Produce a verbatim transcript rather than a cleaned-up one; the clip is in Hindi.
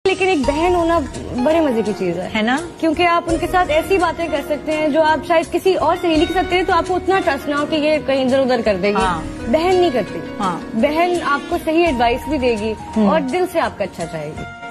लेकिन एक बहन होना बड़े मजे की चीज है, है ना? क्योंकि आप उनके साथ ऐसी बातें कर सकते हैं जो आप शायद किसी और सहेली के साथ करें तो आपको उतना ट्रस्ट ना हो कि ये कहीं इधर उधर कर देगी। हाँ। बहन नहीं करती। हाँ। बहन आपको सही एडवाइस भी देगी और दिल से आपका अच्छा चाहेगी।